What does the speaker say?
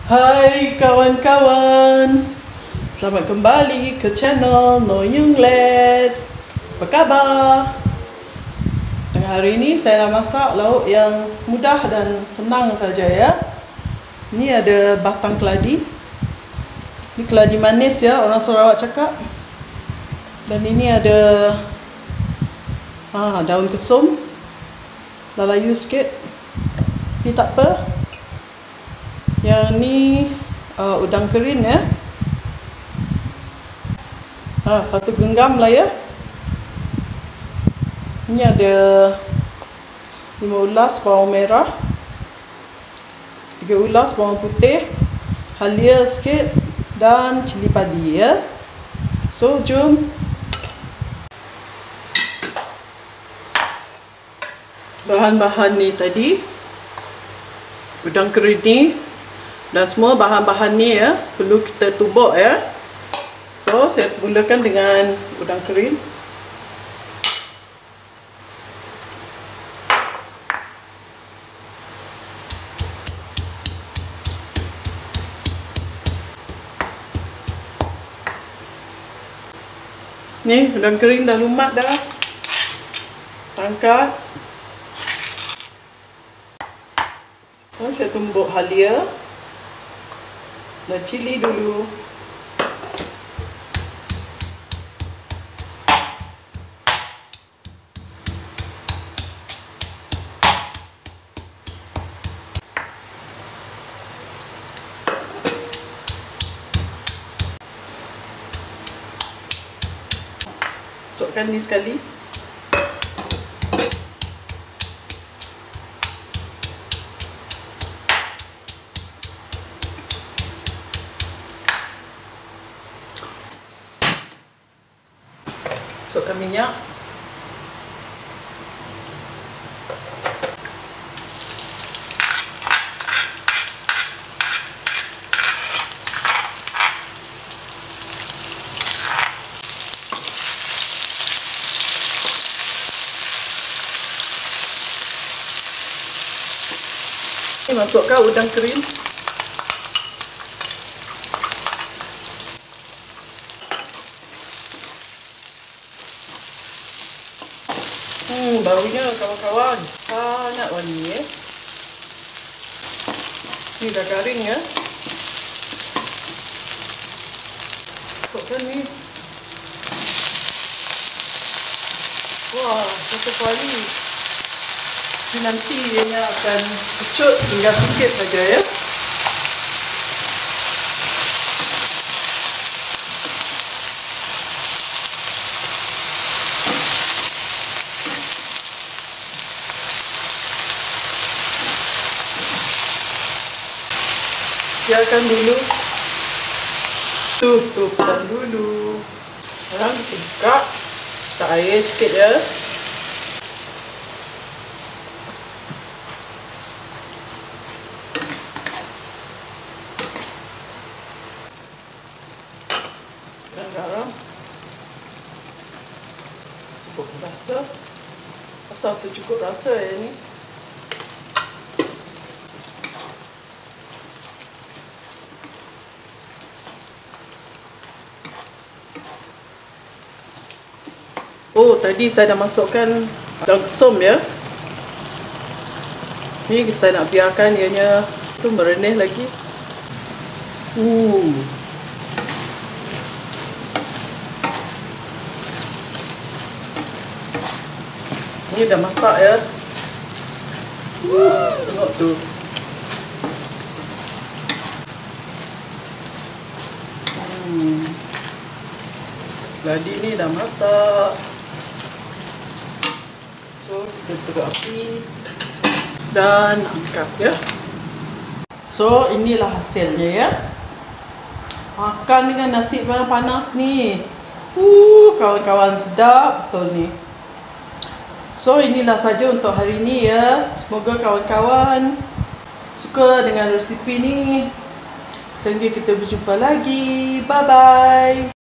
Hai kawan-kawan, selamat kembali ke channel Noyung Let. Apa khabar? Dan hari ini saya nak masak lauk yang mudah dan senang saja ya. Ini ada batang keladi. Ini keladi manis ya, orang Sarawak cakap. Dan ini ada daun kesum, lalayu sikit. Ini tak apa. Yang ni udang kering ya. 1 genggam lah ya. Ini ada 5 ulas bawang merah, 3 ulas bawang putih, halia sikit dan cili padi ya. So jom. Bahan-bahan ni tadi, udang kering ni dan semua bahan-bahan ni ya perlu kita tumbuk ya. So saya mulakan dengan udang kering. Ni udang kering dah lumat dah. Angkat. Saya tumbuk halia dan cili dulu. Masukkan ni sekali. Masukkan minyak. Masukkan udang kering. Baunya kawan-kawan sangat wangi ya. Ni dah garing ya. Masukkan ni. Wah, satu kuali. Nanti ianya akan kecut tinggal sikit saja ya. Biarkan dulu. Tutupkan dulu. Sekarang kita buka. Tak air sikit ya. Garam cukup rasa atau secukup rasa ya ni. Oh, tadi saya dah masukkan daun kesum ya. Ni saya nak biarkan ianya tu merenih lagi. Ini dah masak ya. Tengok tu. Keladi ni dah masak. So kita teruk api dan angkat ya. So inilah hasilnya ya. Makan dengan nasi panas ni. Kawan-kawan sedap betul ni. So inilah saja untuk hari ini ya. Semoga kawan-kawan suka dengan resipi ni. Sehingga kita berjumpa lagi. Bye bye.